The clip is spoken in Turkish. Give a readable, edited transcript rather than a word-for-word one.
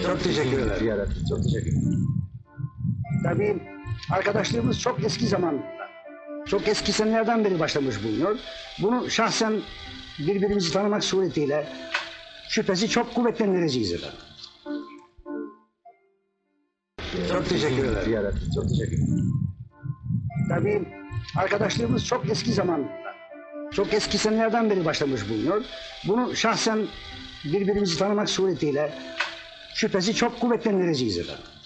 Çok teşekkür ederim. Ziyaret. Çok teşekkür ederim. Tabii arkadaşlığımız çok eski zaman, çok eski senelerden beri başlamış bulunuyor. Bunu şahsen birbirimizi tanımak suretiyle şüphesi çok kuvvetlendireceğiz efendim. Çok teşekkür ederim. Ziyaret. Çok teşekkür ederim. Tabii arkadaşlığımız çok eski zaman, çok eski senelerden beri başlamış bulunuyor. Bunu şahsen birbirimizi tanımak suretiyle şüphesi çok kuvvetlendireceğiz efendim.